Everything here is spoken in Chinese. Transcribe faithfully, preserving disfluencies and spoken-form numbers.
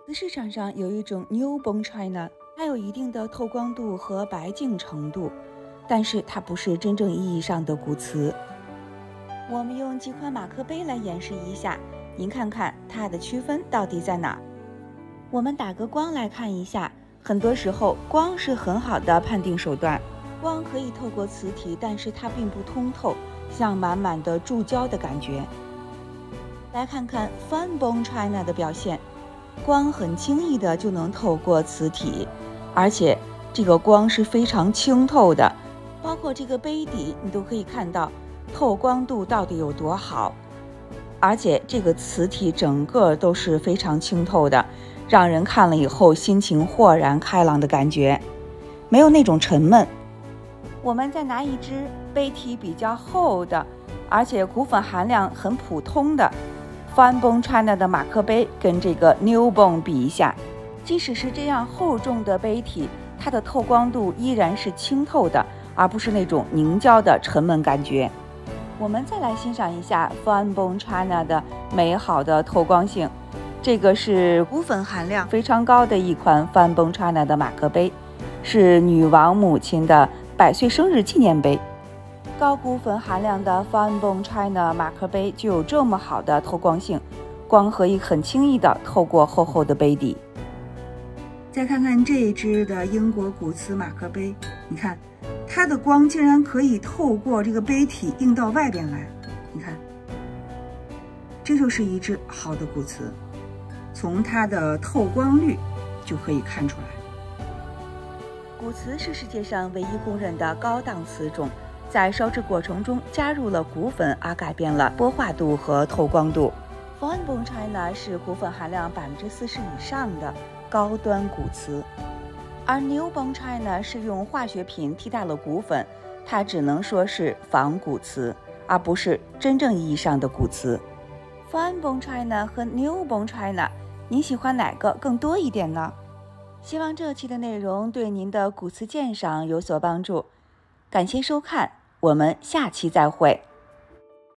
瓷市场上有一种 Newborn China， 它有一定的透光度和白净程度，但是它不是真正意义上的古瓷。我们用几款马克杯来演示一下，您看看它的区分到底在哪？我们打个光来看一下，很多时候光是很好的判定手段，光可以透过瓷体，但是它并不通透，像满满的注胶的感觉。来看看 Fine China 的表现。光很轻易的就能透过瓷体，而且这个光是非常清透的，包括这个杯底你都可以看到透光度到底有多好，而且这个瓷体整个都是非常清透的，让人看了以后心情豁然开朗的感觉，没有那种沉闷。我们再拿一只杯体比较厚的，而且骨粉含量很普通的Fine China 的马克杯跟这个 Newborn 比一下，即使是这样厚重的杯体，它的透光度依然是清透的，而不是那种凝胶的沉闷感觉。我们再来欣赏一下 Fine China 的美好的透光性，这个是骨粉含量非常高的一款 Fine China 的马克杯，是女王母亲的百岁生日纪念杯。高骨粉含量的 Fine China 马克杯就有这么好的透光性，光可以很轻易的透过厚厚的杯底。再看看这一支的英国古瓷马克杯，你看它的光竟然可以透过这个杯体映到外边来，你看，这就是一支好的古瓷，从它的透光率就可以看出来。古瓷是世界上唯一公认的高档瓷种，在烧制过程中加入了骨粉，而改变了玻化度和透光度。Fine China 是骨粉含量百分之四十以上的高端古瓷，而 Newborn China 是用化学品替代了骨粉，它只能说是仿古瓷，而不是真正意义上的古瓷。Fine China 和 Newborn China， 您喜欢哪个更多一点呢？希望这期的内容对您的古瓷鉴赏有所帮助。感谢收看，我们下期再会。